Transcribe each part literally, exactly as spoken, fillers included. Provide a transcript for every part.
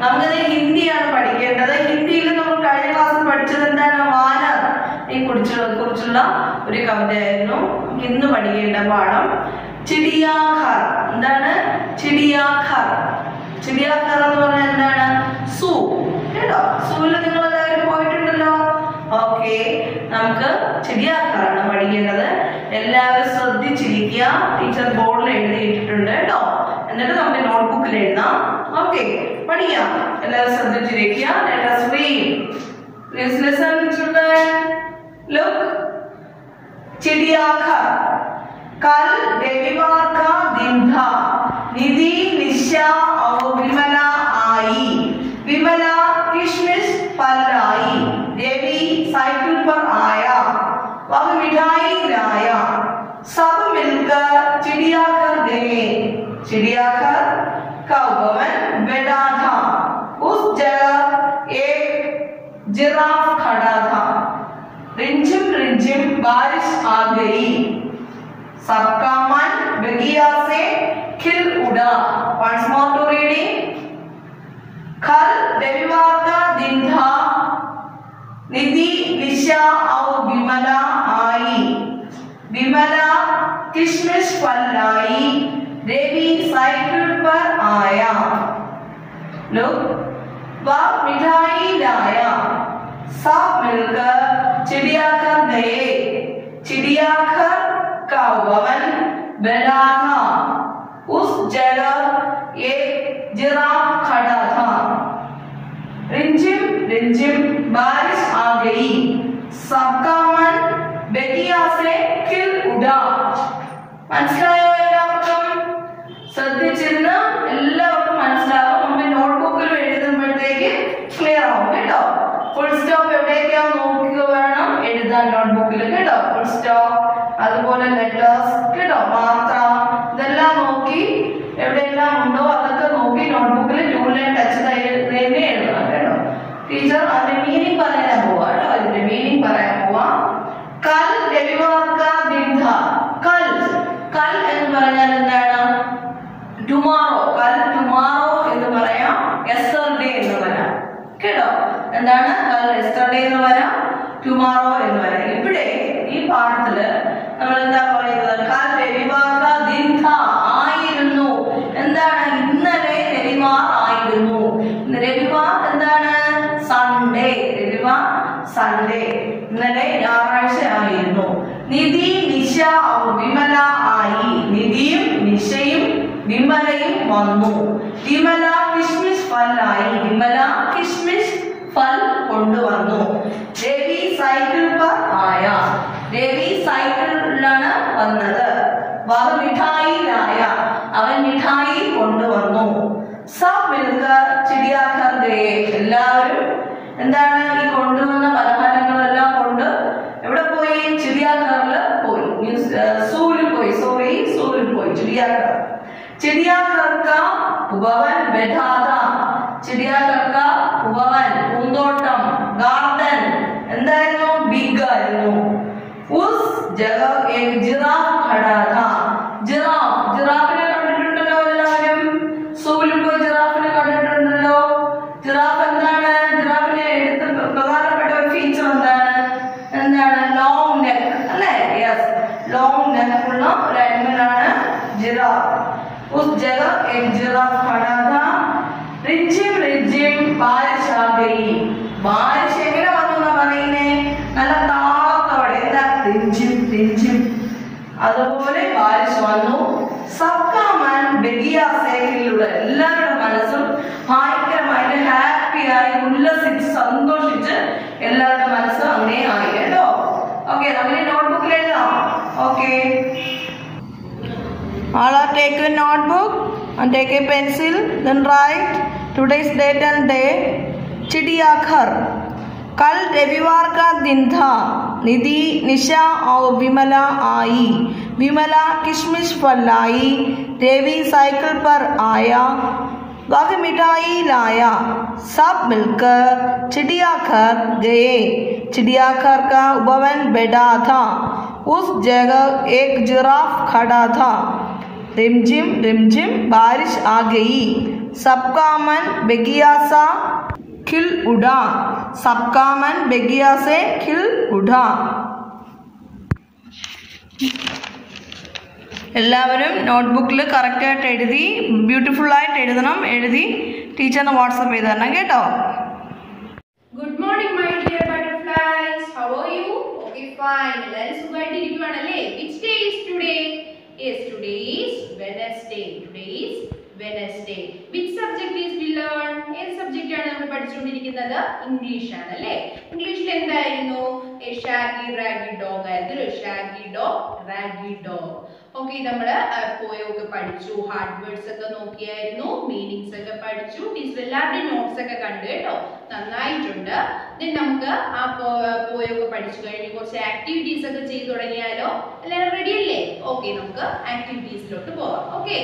നമുക്കത് ഹിന്ദിയാണ് പഠിക്കേണ്ടത്. ഹിന്ദിയിൽ നമ്മൾ കഴിഞ്ഞ ക്ലാസ്സിൽ പഠിച്ചത് എന്താണ്? വാനർ യെ കുറിച്ചുള്ള കുറിച്ചുള്ള ഒരു കവിതയായിരുന്നു. ഇന്ന് പഠിക്കേണ്ട പാഠം ചിടിയാ ഘർ. എന്താണ് ചിടിയാഘർ? ചിടിയാഘർ എന്ന് പറഞ്ഞാൽ എന്താണ്? സൂ. കേട്ടോ, സൂവിൽ നിങ്ങൾ എല്ലാവരും പോയിട്ടുണ്ടല്ലോ. ഓക്കെ, നമുക്ക് ചിടിയാഘറാണ് പഠിക്കേണ്ടത്. എല്ലാവരും ശ്രദ്ധിച്ചിരിക്കുക. ടീച്ചർ ബോർഡിൽ എഴുതിയിട്ടുണ്ട് കേട്ടോ. എന്നിട്ട് നമുക്ക് നോട്ട്ബുക്കിൽ എഴുതാം. ഓക്കെ, പഠിക്കാം. എല്ലാവരും ശ്രദ്ധിച്ചിരിക്കുക. Let us read. Please listen children. Look. चिड़ियाघर. कल रविवार का दिन था. निधि, निशा और विमला आई. विमला किशमिश फल लाई. देवी साइकिल पर आया. वह मिठाई लाया. सब मिलकर चिड़ियाघर गए. चिड़ियाघर का भवन बड़ा था. उस जगह एक जिराफ खड़ा था. रिमझिम रिमझिम बारिश आ गई. सबका मन बगिया से खिल उड़ा. Once more to reading. कल रविवार का दिन था. निधि, निशा और विमला आई. विमला किशमिश फल लाई. देवी साइकिल पर आया. लोग वह मिठाई लाया. सब मिलकर चिड़ियाघर गए. चिड़ियाघर का भवन बड़ा था. उस जगह एक जिराफ खड़ा था. रिमझिम रिमझिम बारिश आ गई. सबका मन बेगिया से खिल उड़ा. മനസ്സിലായോ? എല്ലാവർക്കും ശ്രദ്ധിച്ചിരുന്ന് എല്ലാവർക്കും മനസ്സിലാവും. നമ്മൾ നോട്ട്ബുക്കിൽ എഴുതുമ്പോഴത്തേക്ക് ക്ലിയർ ആവും കേട്ടോ. ഫുൾ സ്റ്റോപ്പ് എവിടെയൊക്കെയാ നോക്കുക വേണം എഴുതാൻ നോട്ട്ബുക്കിൽ കേട്ടോ. ഫുൾ സ്റ്റോപ്പ്, അതുപോലെ ലെറ്റേഴ്സ് കേട്ടോ, മാത്ര, ഇതെല്ലാം നോക്കി എവിടെയെല്ലാം ഉണ്ടോ അതൊക്കെ നോക്കി നോട്ട്ബുക്കിൽ ടൂ ലൈൻ ടച്ച് തന്നെ എഴുതണം കേട്ടോ. ടീച്ചർ അതിന്റെ മീനിങ് പറയാൻ പോവാ കേട്ടോ. അതിന്റെ മീനിങ് പറയാൻ പോവാ. കൽ രവിവാർ കാ ദിൻ ഥാ. കൽ കൽ എന്ന് പറഞ്ഞാൽ എന്താണ്? ടുമാറോ. കൽ ടുമാറോ എന്ന് പറയാം. യെസ്റ്റർഡേ എന്ന് പറയാം കേട്ടോ. എന്താണ്? കൽ യെസ്റ്റർഡേ എന്ന് പറയാം, ടുമാറോ എന്ന് പറയാം. ഇവിടെ ഈ പാഠത്തില് നമ്മൾ എന്താ പറയുന്നത്? കൽ രവിവാർ കാ ദിൻ ഥാ, ആയിരുന്നു. എന്താണ്? ഇന്നലെ രവിവാർ ആയിരുന്നു. രവിവാർ എന്താണ്? സൺഡേ. രവിവാർ സൺഡേ. ഇന്നലെ ഞായറാഴ്ച ആയിരുന്നു. നിധി, നിശ और വിമല ആയി. നിധിയും നിശയും വിമലയും വന്നു. വിമല കിഷ്മിഷ് ഫൽ ആയി. വിമല കിഷ്മിഷ് ഫൽ കൊണ്ടുവന്നു. ദേവി സൈക്കിൾ पर आया. ദേവി സൈക്കിളിലാണ് വന്നത്. വഹ മിഠായി ലായ. അവൻ മിഠായി കൊണ്ടുവന്നു. സബ് മിൽക്കർ ചിടിയാഘർ ഗയേ. എല്ലാവരും എന്താണ്? ഈ കൊണ്ടുവന്ന പലഹാരങ്ങളെല്ലാം കൊണ്ട് എവിടെ പോയി? ചിടിയാഘറിൽ പോയി. മീൻസ് സൂവിൽ പോയി. സോറി, സൂവിൽ പോയി. ചിടിയാഘർ. ചിടിയാഘർ കാ ഭവൻ ബെഠാ ഥാ. ചിടിയാഘർ കാ ഭവൻ പൂന്തോട്ടം, ഗാർഡൻ എന്തായിരുന്നു? ബിഗ് ആയിരുന്നു. ഉസ് ജഗഹ ഏക് ജിറാഫ് ഖടാ ഥാ. ജിറാഫ്, ജിറാഫിനെ കണ്ടിട്ടുണ്ടല്ലോ എല്ലാവരും. സൂവിൽ പോയി ജിറാഫിനെ കണ്ടിട്ടുണ്ടല്ലോ. ജിറാഫ് എന്താണ്? ജിറാഫിനെ എടുത്ത് പ്രധാനപ്പെട്ട ഒരു ഫീച്ചർ എന്താണ്? എന്താണ്? ലോങ് നെക്ക് അല്ലേ? യെസ്, ലോങ് നെക്ക് ഉള്ള ഒരു ആനിമൽ ആണ് ജിറാഫ്. ഉസ് ജഗഹ ഏക് ജിറാഫ് ഖടാ ഥാ. റിംझिम रिमझिम बारिश आ गई. ബാരിഷ് എങ്ങനെ വന്നു എന്നാ പറയുന്നേ? നല്ല താളത്തോടെ. എന്താ? റിംझिम റിംझिम. അതുപോലെ ബാരിഷ് വന്നു. സബ്കാ മൻ ബഗിയാ സേ ഖിൽ ഉടാ. എല്ലാവരുടെ മനസ്സും ഭയങ്കരമായിട്ട് ഹാപ്പിയായി ഉല്ലസിച്ച് സന്തോഷിച്ച് എല്ലാവരുടെ മനസ്സും അങ്ങനെ ആയി കേട്ടോ. ഓക്കെ, നമ്മൾ നോട്ട്ബുക്കിൽ എഴുതാം. Okay, all are take a notebook and take a pencil, then write today's date and day. चिड़ियाघर. कल रविवार का दिन था. निधि, निशा और विमला आई. विमला किशमिश फल लाई. देवी साइकिल पर आया. वह मिठाई लाया. सब मिलकर चिड़ियाघर गए. चिड़ियाघर का भवन बड़ा था. उस जगह एक जिराफ खड़ा था. रिमझिम रिमझिम बारिश आ गई. सबका मन बेगिया सा खिल उड़ा. सबका मन बेगिया से खिल उड़ा. എല്ലാവരും നോട്ട്ബുക്കിൽ കറക്റ്റായിട്ട് എഴുതി ബ്യൂട്ടിഫുള്ളായിട്ട് എഴുതണം. എഴുതി ടീച്ചറിന് വാട്സപ്പ് ചെയ്ത് തരണം കേട്ടോ. Good morning my dear butterflies. How are you? Okay fine. എല്ലാവരും സുഖമായിട്ട് ഇരിക്കുവാണല്ലേ? Which day is today? Yes, today is Wednesday. Today is Wednesday. Which subject is we learn? ഏത് സബ്ജക്റ്റ് ആണ് നമ്മൾ പഠിച്ചുകൊണ്ടിരിക്കുന്നത്? ഇംഗ്ലീഷ് ആണ് അല്ലേ? ഇംഗ്ലീഷിൽ എന്തായിരുന്നു? എ ഷാഗി റാഗി ഡോഗ് ആയിരുന്നു. Shaggy dog, raggy dog. Okay, നമ്മൾ പോയൊക്കെ പഠിച്ചു, ഹാർഡ് വേർഡ്സ് ഒക്കെ നോക്കിയായിരുന്നു, മീനിങ്സ് ഒക്കെ പഠിച്ചു. ടീച്ചർ എല്ലാവരുടെയും നോട്ട്സ് ഒക്കെ കണ്ടു കേട്ടോ, നന്നായിട്ടുണ്ട്. ദെൻ നമുക്ക് ആ പോയൊക്കെ പഠിച്ചു കഴിഞ്ഞ് കുറച്ച് ആക്ടിവിറ്റീസ് ഒക്കെ ചെയ്തു തുടങ്ങിയാലോ? എല്ലാവരും റെഡി അല്ലേ? ഓക്കെ, നമുക്ക് ആക്ടിവിറ്റീസിലോട്ട് പോവാം. Okay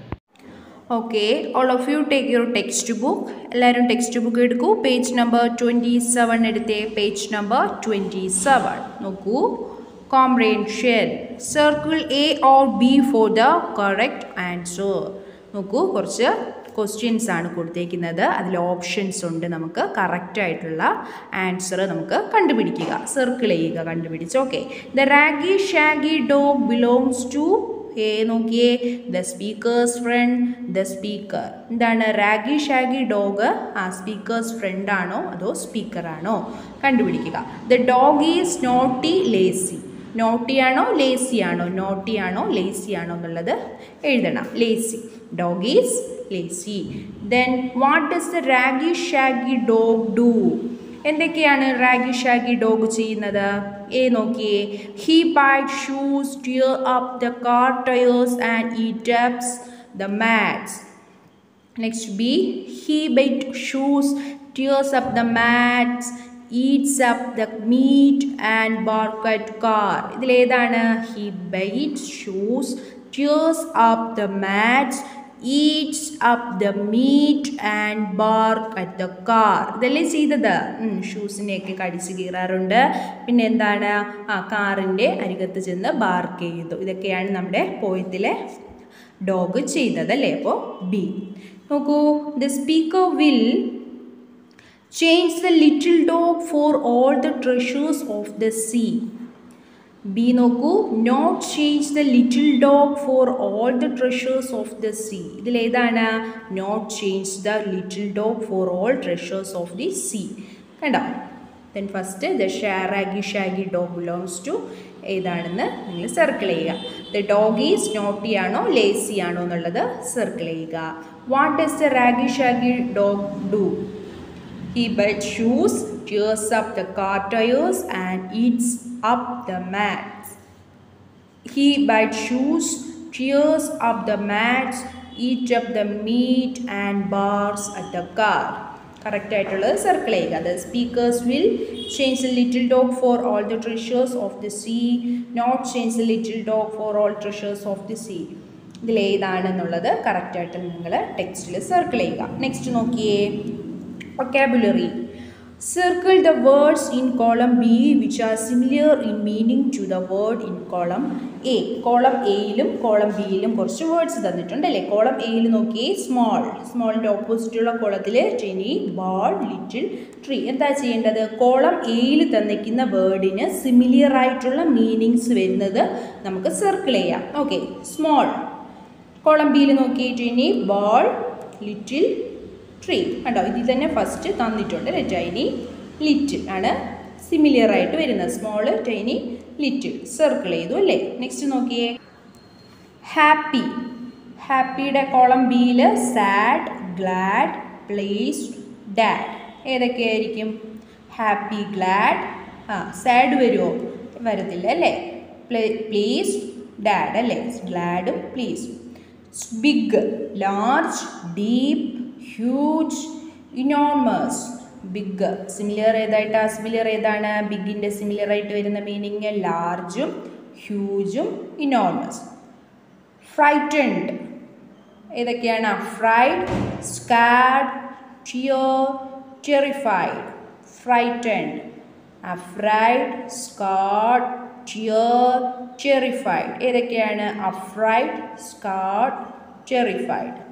okay all of you take your textbook. എല്ലാവരും ടെക്സ്റ്റ് ബുക്ക് എടുക്കൂ. പേജ് നമ്പർ ട്വൻറ്റി സെവൻ എടുത്തേ. പേജ് നമ്പർ ട്വൻറ്റി സെവൻ നോക്കൂ. Comprehension. Circle A or B for the correct answer. നോക്കൂ, കുറച്ച് ക്വസ്റ്റ്യൻസ് ആണ് കൊടുത്തേക്കുന്നത്. അതിൽ ഓപ്ഷൻസ് ഉണ്ട്. നമുക്ക് കറക്റ്റ് ആയിട്ടുള്ള ആൻസർ നമുക്ക് കണ്ടുപിടിക്കുക. സർക്കിൾ ചെയ്യുക, കണ്ടുപിടിച്ച്. Okay, the raggy shaggy dog belongs to a. നോക്കിയേ, the speaker's friend, the speaker. എന്താണ് റാഗി ഷാഗി ഡോഗ്? ആ സ്പീക്കേഴ്സ് ഫ്രണ്ട് ആണോ അതോ സ്പീക്കർ ആണോ കണ്ടുപിടിക്കുക. The dog is naughty lazy. Naughty ആണോ ലേസി ആണോ? നോട്ടി ആണോ ലേസി ആണോ എന്നുള്ളത് എഴുതണം. Lazy, dog is lazy. Then what does the raggy shaggy dog do? എന്തൊക്കെയാണ് റാഗി ഷാഗി ഡോഗ് ചെയ്യുന്നത്? എ നോക്കിയേ, he bite shoes, tear up the car tyres and eat ups the mats. Next B, he bite shoes, tears up the mats, eats up the meat and bark at car. ഇതിലേതാണ്? he bites shoes, tears up the mats, eats up the meat and bark at the car. ഇതല്ലേ ചെയ്തത്? ഷൂസിനെയൊക്കെ കടിച്ച് കീറാറുണ്ട്. പിന്നെ എന്താണ്? ആ കാറിൻ്റെ അരികത്ത് ചെന്ന് ബാർക്ക് ചെയ്തു. ഇതൊക്കെയാണ് നമ്മുടെ പോയത്തിലെ ഡോഗ് ചെയ്തത് അല്ലേ? അപ്പോൾ ബി നോക്കൂ. the speaker will change the little dog for all the treasures of the sea. B നോക്കൂ, not change the little dog for all the treasures of the sea. ഇതിലേതാണ്? not change the little dog for all treasures of the sea. കണ്ടോ? then first the raggy shaggy dog belongs to ഏതാണെന്ന് നിങ്ങൾ circle ചെയ്യുക. the dog is naughty ആണോ lazy ആണോ എന്നുള്ളത് circle ചെയ്യുക. what does the raggy shaggy dog do? He bites shoes, tears up the car tires and eats up the mats. He bites shoes, tears up the mats, eats up the meat and barks at the car. Correct ആയിട്ടുള്ളത് circle ചെയ്യുക. The speakers will change the little dog for all the treasures of the sea, not change the little dog for all treasures of the sea. ഇതിലേതാണെന്നുള്ളത് കറക്റ്റായിട്ട് നിങ്ങൾ ടെക്സ്റ്റിൽ circle ചെയ്യുക. Next നോക്കിയേ, vocabulary. Circle the words in column B which are similar in meaning to the word in column A. Column എയിലും column ബിയിലും കുറച്ച് words തന്നിട്ടുണ്ട് അല്ലേ? കോളം എയിൽ നോക്കിയേ, സ്മോൾ. സ്മോളിൻ്റെ ഓപ്പോസിറ്റുള്ള കോളത്തിൽ ടെനി, ബാൾ, ലിറ്റിൽ, ട്രീ. എന്താ ചെയ്യേണ്ടത്? കോളം എയിൽ തന്നിരിക്കുന്ന വേർഡിന് സിമിലിയർ ആയിട്ടുള്ള മീനിങ്സ് വരുന്നത് നമുക്ക് സർക്കിൾ ചെയ്യാം. Okay, small. കോളം ബിയിൽ നോക്കിയേ, ടെനി, ബാൾ, ലിറ്റിൽ, ട്രീ. കണ്ടോ? ഇതിൽ തന്നെ ഫസ്റ്റ് തന്നിട്ടുണ്ട് അല്ലേ? ടൈനി, ലിറ്റിൽ ആണ് സിമിലിയർ ആയിട്ട് വരുന്നത്. സ്മോള്, ടൈനി, ലിറ്റിൽ സർക്കിൾ ചെയ്തു അല്ലേ? നെക്സ്റ്റ് നോക്കിയേ, ഹാപ്പി. ഹാപ്പിയുടെ കോളം ബിയിൽ സാഡ്, ഗ്ലാഡ്, പ്ലീസ്ഡ്, ഡാഡ്. ഏതൊക്കെയായിരിക്കും? Happy, glad. ആ സാഡ് വരുമോ? വരത്തില്ല അല്ലേ? പ്ലീസ്ഡ്, ഡാഡ് അല്ലേ? ഗ്ലാഡും pleased. Big, large, deep, huge, enormous. Big similar ഏതായിട്ടാ? സിമിലർ ഏതാണ്? ബിഗിൻ്റെ സിമിലർ ആയിട്ട് വരുന്ന മീനിങ് ലാർജും ഹ്യൂജും ഇനോർമസ്. ഫ്രൈറ്റൻഡ് ഏതൊക്കെയാണ്? Afraid, scared, tear, terrified. Frightened, afraid, scared, tear, terrified. ഏതൊക്കെയാണ്? Afraid, scared, terrified.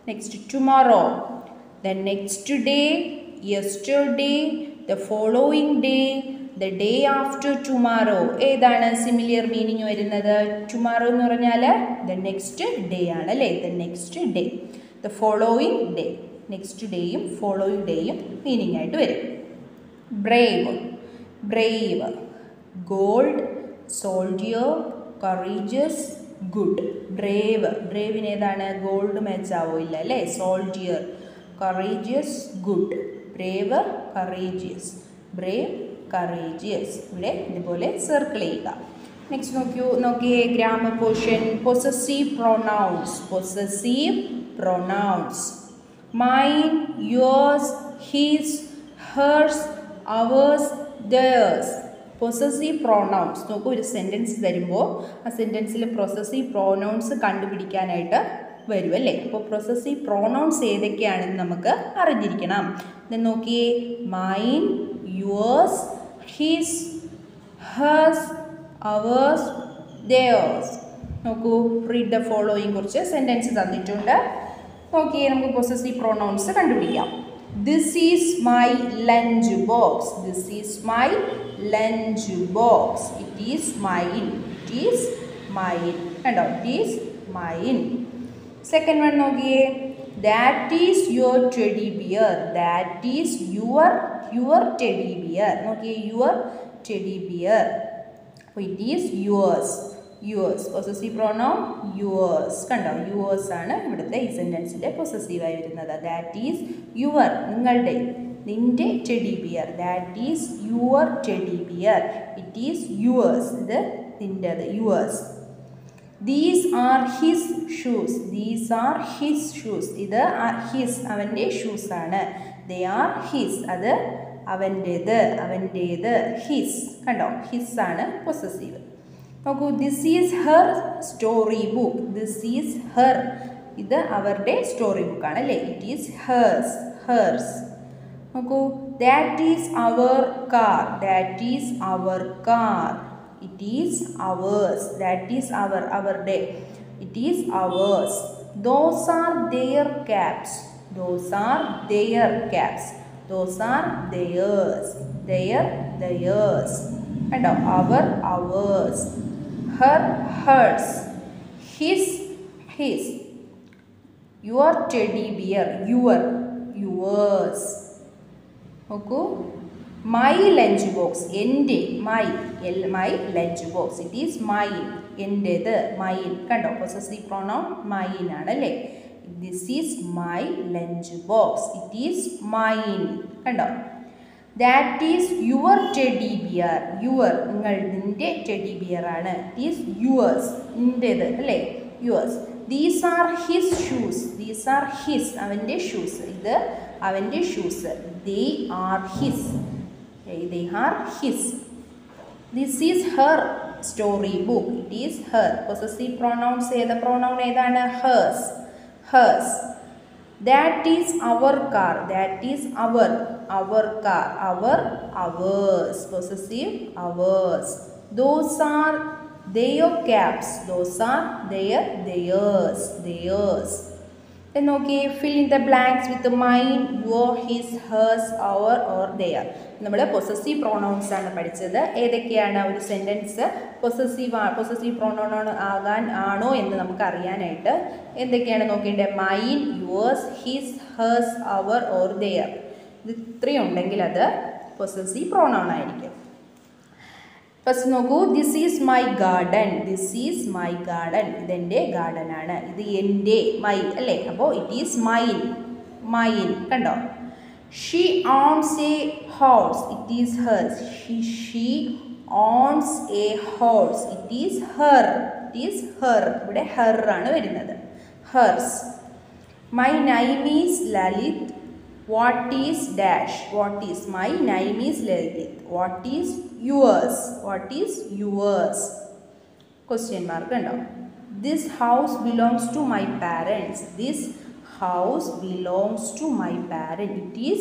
next tomorrow, the next day, yesterday, the following day, the day after tomorrow. ഏതാണ് സിമിലർ മീനിങ് വരുന്നത്? ടുമാറോ എന്ന് പറഞ്ഞാൽ ദ നെക്സ്റ്റ് ഡേ ആണ് അല്ലേ? The next day, the following day. Next ഡേയും following ഡേയും മീനിങ് ആയിട്ട് വരും. Brave, brave. Gold, soldier, courageous, good. Brave, ബ്രേവിന് ഏതാണ്? ഗോൾഡ് മാച്ച് ആവില്ല അല്ലേ? Soldier, courageous, good. Brave, courageous. Brave, courageous. ഇവിടെ ഇതുപോലെ സർക്കിൾ ചെയ്യുക. നെക്സ്റ്റ് നോക്കിയോ നോക്കിയേ grammar portion. Possessive pronouns, possessive pronouns. Mine, yours, his, hers, ours, theirs. Possessive pronouns. നോക്കൂ, ഒരു സെൻറ്റൻസ് തരുമ്പോൾ ആ സെൻറ്റൻസിൽ പൊസസീവ് പ്രോനൗൺസ് കണ്ടുപിടിക്കാനായിട്ട് വരും അല്ലേ? അപ്പോൾ പൊസസീവ് പ്രോനൗൺസ് ഏതൊക്കെയാണെന്ന് നമുക്ക് അറിഞ്ഞിരിക്കണം. ഇത് നോക്കിയേ, mine, yours, his, hers, ours, theirs. നോക്കൂ, റീഡ് ദ ഫോളോയിങ് കുറച്ച് സെൻറ്റൻസ് തന്നിട്ടുണ്ട്. നോക്കിയേ, നമുക്ക് പൊസസീവ് പ്രോനൗൺസ് കണ്ടുപിടിക്കാം. This is my lunch box. This is my lunch box. It is mine. It is mine. കണ്ടോ? It is mine. Second one നോക്കിയേ. That is your teddy bear. That is your your teddy bear. നോക്കിയേ, your teddy bear. അപ്പോൾ it is yours. yours. Possessive pronoun yours. കണ്ടോ? yours ആണ് ഇവിടുത്തെ ഈ സെൻറ്റൻസിൻ്റെ പൊസസീവായി വരുന്നത്. That is your, നിങ്ങളുടെ, നിൻ്റെ teddy bear. That is your teddy bear. It is yours, ഇത് നിൻ്റെത്, yours. These are his shoes. These are his shoes. ഇത് ഹിസ്, അവൻ്റെ ഷൂസ് ആണ്. ദേ ആർ ഹിസ്, അത് അവൻ്റേത്, അവൻ്റേത്. ഹിസ്, കണ്ടോ? ഹിസ് ആണ് പൊസസീവ്. നോക്കൂ, this is her story book. This is her, ഇത് അവരുടെ സ്റ്റോറി ബുക്കാണ് അല്ലേ? It is hers, hers. നോക്കൂ, that is our car. That is our car. It is hours. That is our, അവരുടെ. It is ours. Those are their caps. Those are their caps. Those are theirs. Their, theirs. കണ്ടോ? Our, ours. Her, hers. His, his. Your teddy bear. Your, yours. നോക്കൂ, my lunch box. എൻ്റെ, my, my lunch box. It is mine. എൻ്റേത്, mine. കണ്ടോ? possessive pronoun mine ആണ് അല്ലേ? This is my lunch box. It is mine. കണ്ടോ? That is your teddy bear. Your, നിങ്ങൾ, നിൻ്റെ teddy bear ആണ്. It is yours, നിൻ്റേത് അല്ലേ? yours. These are his shoes. These are his, അവൻ്റെ ഷൂസ്. ഇത് അവൻ്റെ shoes. They are his. They are his. This is her story book. It is her. Possessive pronouns ഏത്? pronoun ഏതാണ്? hers. hers. That is our car. That is our, our car. Our, ours. Possessive, ours. Those are their caps. Those are their, theirs, theirs. Then okay, fill in the blanks with mine, your, his, hers, our or their. നമ്മൾ possessive pronouns ആണ് പഠിച്ചത്. ഏതൊക്കെയാണ് ഒരു sentence possessive possessive pronoun ആകാൻ ആണോ എന്ന് നമുക്ക് അറിയാനായിട്ട് എന്തൊക്കെയാണ് നോക്കേണ്ടത്? Mine, yours, his, hers, our or their. ഇത് ഇത്രയും ഉണ്ടെങ്കിൽ അത് പൊസസീവ് പ്രോണൗൺ ആയിരിക്കും. ഫസ്റ്റ് നോക്കൂ, this is my garden. This is my garden. ഇതെൻ്റെ ഗാർഡൻ ആണ്. ഇത് എൻ്റെ, മൈ അല്ലേ? അപ്പോൾ ഇറ്റ് ഈസ് മൈൻ, മൈൻ. കണ്ടോ? She owns a horse. It is hers. She she owns a horse. It is her. It is her. ഇവിടെ her ആണ് വരുന്നത്. Hers. My name is Lalit. What is dash. What is, my name is Lalit. What is yours. What is yours. Question mark ഉണ്ടോ? This house belongs to my parents. ദിസ് house belongs to my parent. It is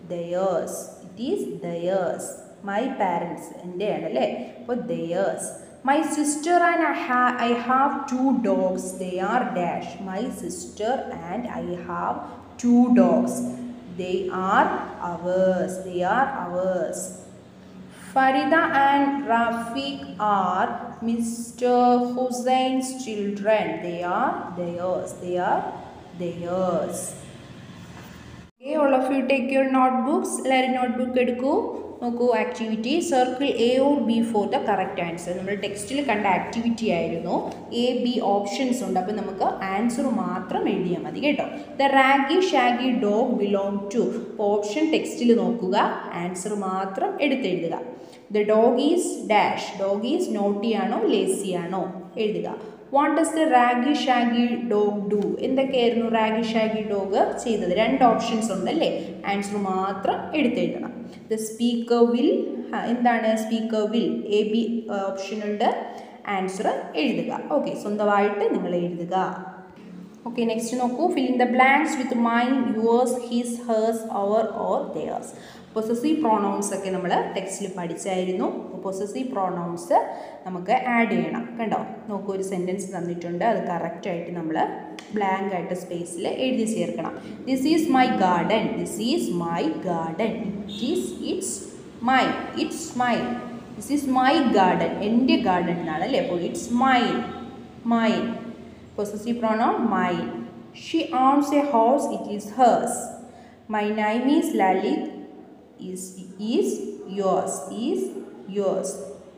theirs. It is theirs. My parents, എൻ്റെ ആണല്ലേ? അപ്പോൾ theirs. My sister and I, ha- I have two dogs. They are dash. My sister and I have two dogs. They are ours. They are ours. Farida and Rafiq are Mister Hussein's children. They are theirs. They are theirs. Okay, all of you take your notebooks. എല്ലാവരും notebook എടുക്കൂ. നോക്കൂ, activity circle A or B for the correct answer. നമ്മൾ ടെക്സ്റ്റിൽ കണ്ട activity ആയിരുന്നു. A B options ഉണ്ട്, അപ്പോൾ നമുക്ക് ആൻസർ മാത്രം എഴുതിയാൽ മതി കേട്ടോ. The raggy shaggy dog belong to. അപ്പോൾ ഓപ്ഷൻ ടെക്സ്റ്റിൽ നോക്കുക, ആൻസർ മാത്രം എടുത്തെഴുതുക. The dog is dash. Dog is naughty ആണോ ലേസി ആണോ എഴുതുക. What does the raggy shaggy dog do. എന്തൊക്കെയായിരുന്നു റാഗി ഷാഗി ഡോഗ് ചെയ്തത്? രണ്ട് ഓപ്ഷൻസ് ഉണ്ടല്ലേ, ആൻസർ മാത്രം എടുത്തെഴുതണം. ദ സ്പീക്കർ വിൽ, എന്താണ് സ്പീക്കർ വിൽ? എ ബി ഓപ്ഷനുണ്ട്, ആൻസർ എഴുതുക. ഓക്കെ, സ്വന്തമായിട്ട് നിങ്ങൾ എഴുതുക. ഓക്കെ, നെക്സ്റ്റ് നോക്കൂ. Filling the blanks with mine, yours, his, hers, our or theirs. Possessive pronouns ഒക്കെ നമ്മൾ ടെക്സ്റ്റിൽ പഠിച്ചായിരുന്നു. പൊസസീവ് പ്രോണൗൺസ് നമുക്ക് ആഡ് ചെയ്യണം. കണ്ടോ, നോക്കൂ, ഒരു സെൻറ്റൻസ് തന്നിട്ടുണ്ട്, അത് കറക്റ്റായിട്ട് നമ്മൾ ബ്ലാങ്ക് ആയിട്ട് സ്പേസിൽ എഴുതി ചേർക്കണം. This is my garden. This is my garden. It is it's my. It's my. This is my garden. എൻ്റെ ഗാർഡൻ എന്നാണ് അല്ലേ, അപ്പോൾ it's mine. Mine. Possessive pronoun mine. She owns a house. It is hers. My name is Lalit. is is yours. Is yours.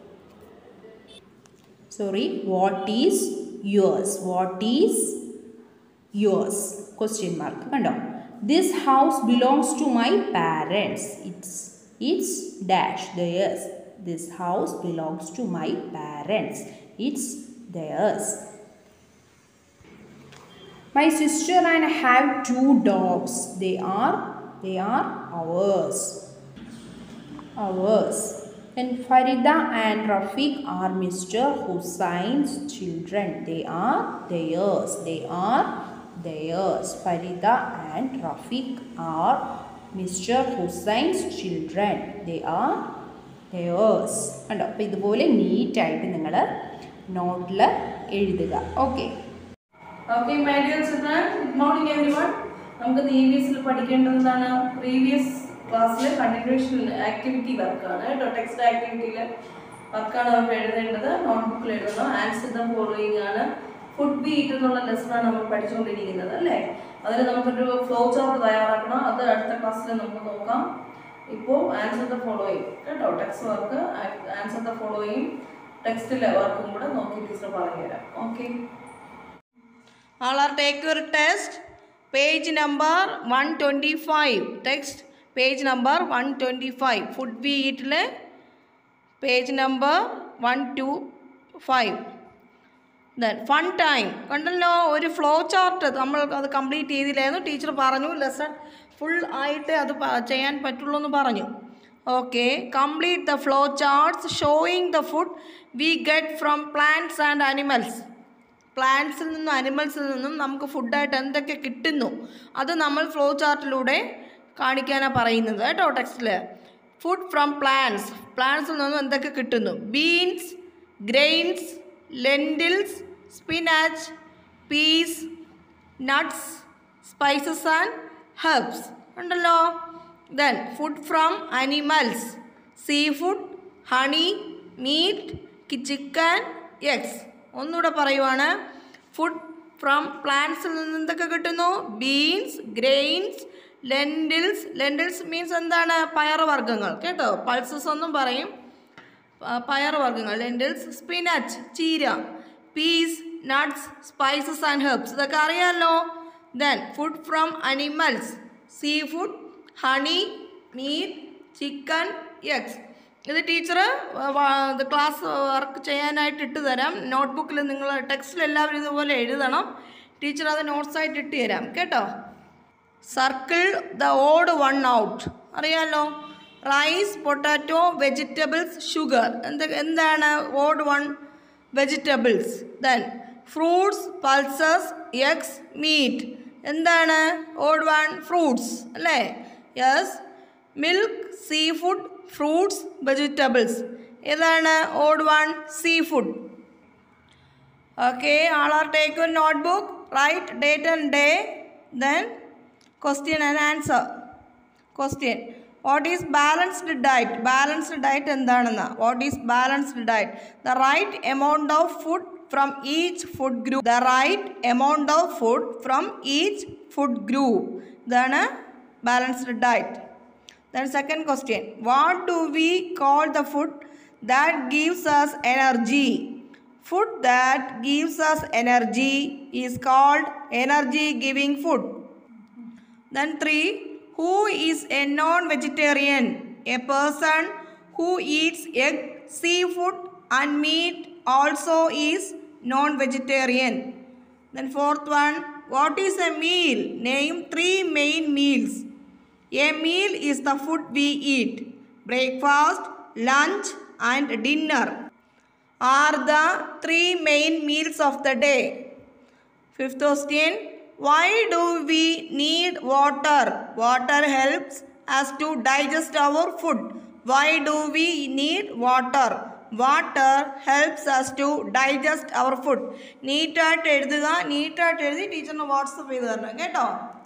Sorry, what is yours? What is yours? Question mark. Kando. This house belongs to my parents. It's it's dash theirs. This house belongs to my parents. It's theirs. My sister and I have two dogs. They are they are ours. Ours. And Farida and Rafiq are Mister Hussein's children. They are theirs. They are theirs. Farida and Rafiq are Mister Hussein's children. They are theirs. കണ്ടോ, അപ്പോൾ ഇതുപോലെ നീറ്റായിട്ട് നിങ്ങൾ നോട്ടിൽ എഴുതുക. Okay okay my dear children, good morning everyone. നമുക്ക് E V എസിൽ പഠിക്കേണ്ടതാണ് പ്രീവിയസ് ക്ലാസ്സിലെ കണ്ടിന്യൂഷൻ ആക്ടിവിറ്റി വർക്കാണ് കേട്ടോ. ടെക്സ്റ്റ് ആക്ടിവിറ്റിയിൽ വർക്കാണ് നമുക്ക് എഴുതേണ്ടത്. നോട്ട്ബുക്കിൽ എഴുതണം. ആൻസർ ദ ഫോളോയിങ് ആണ്. ഫുഡ് ബി ഈറ്റ് എന്നുള്ള ലെസണാണ് നമ്മൾ പഠിച്ചുകൊണ്ടിരിക്കുന്നത് അല്ലേ. അതിൽ നമുക്കൊരു ഫ്ലോ ചാർട്ട് തയ്യാറാക്കണം. അത് അടുത്ത ക്ലാസ്സിൽ നമുക്ക് നോക്കാം. ഇപ്പോൾ ആൻസർ ദ ഫോളോയിങ് കേട്ടോ. Text work answer the following ടെക്സ്റ്റിലെ വർക്കും കൂടെ നോക്കി ടീച്ചർ പറഞ്ഞുതരാം. Okay, all are take your test. Page number one twenty-five. Text page number one twenty-five. Food we eat le page number one twenty-five. Then fun time. കണ്ടല്ലോ, ഒരു flow chart നമ്മൾ അത് complete ചെയ്തില്ലായിരുന്നു. ടീച്ചർ പറഞ്ഞു lesson full ആയിട്ട് അത് ചെയ്യാൻ പറ്റുള്ളൂ എന്ന് പറഞ്ഞു. Okay, complete the flow charts showing the food we get from plants and animals. പ്ലാന്റ്സിൽ നിന്നും അനിമൽസിൽ നിന്നും നമുക്ക് ഫുഡായിട്ട് എന്തൊക്കെ കിട്ടുന്നു അത് നമ്മൾ ഫ്ലോ ചാർട്ടിലൂടെ കാണിക്കാനാണ് പറയുന്നത് കേട്ടോ. ടെക്സ്റ്റിൽ ഫുഡ് ഫ്രം പ്ലാന്റ്സ്, പ്ലാന്റ്സിൽ നിന്നും എന്തൊക്കെ കിട്ടുന്നു? Beans, grains, lentils, spinach, peas, nuts, spices and herbs ഉണ്ടല്ലോ. Then food from animals, sea food, honey, meat, chicken, eggs. ഒന്നുകൂടെ പറയുവാണ്, ഫുഡ് ഫ്രം പ്ലാന്റ്സിൽ നിന്ന് എന്തൊക്കെ കിട്ടുന്നു? Beans, grains, lentils. Lentils means എന്താണ്? പയറുവർഗ്ഗങ്ങൾ കേട്ടോ. പൾസസ് ഒന്നും പറയും, പയറുവർഗ്ഗങ്ങൾ. ലെൻറ്റിൽസ്, സ്പിനാച്ച്, ചീര, peas, nuts, spices and herbs. ഇതൊക്കെ അറിയാമല്ലോ. Then food from animals, sea food, honey, meat, chicken, eggs. ഇത് ടീച്ചർ ഇത് ക്ലാസ് വർക്ക് ചെയ്യാനായിട്ട് ഇട്ട് തരാം. നോട്ട്ബുക്കിൽ നിങ്ങൾ ടെക്സ്റ്റിൽ എല്ലാവരും ഇതുപോലെ എഴുതണം. ടീച്ചർ അത് നോട്ട്സായിട്ട് ഇട്ട് തരാം കേട്ടോ. Circle the odd one out അറിയാമല്ലോ. Rice, potato, vegetables, sugar. എന്ത് എന്താണ് odd one? Vegetables. Then fruits, pulses, eggs, meat. എന്താണ് ഓഡ് വൺ? ഫ്രൂട്ട്സ് അല്ലേ. Yes. Milk, sea food, fruits, vegetables. ഏതാണ് odd one sea food. Okay, all are take your notebook, write date and day, then question and answer. Question, what is balanced diet? Balanced diet എന്താണെന്ന്. What is balanced diet? The right amount of food from each food group. The right amount of food from each food group. ഇതാണ് balanced diet. Then second question, what do we call the food that gives us energy? Food that gives us energy is called energy giving food. Then three, who is a non-vegetarian? A person who eats egg, seafood and meat also is non-vegetarian. Then fourth one, what is a meal? Name three main meals. A meal is the food we eat. Breakfast, lunch and dinner are the three main meals of the day. Fifth question, why do we need water? Water helps us to digest our food. Why do we need water? Water helps us to digest our food. നീറ്റായിട്ട് എഴുതുക, നീറ്റായിട്ട് എഴുതി ടീച്ചറിന് WhatsApp ചെയ്ത് തരണം കേട്ടോ.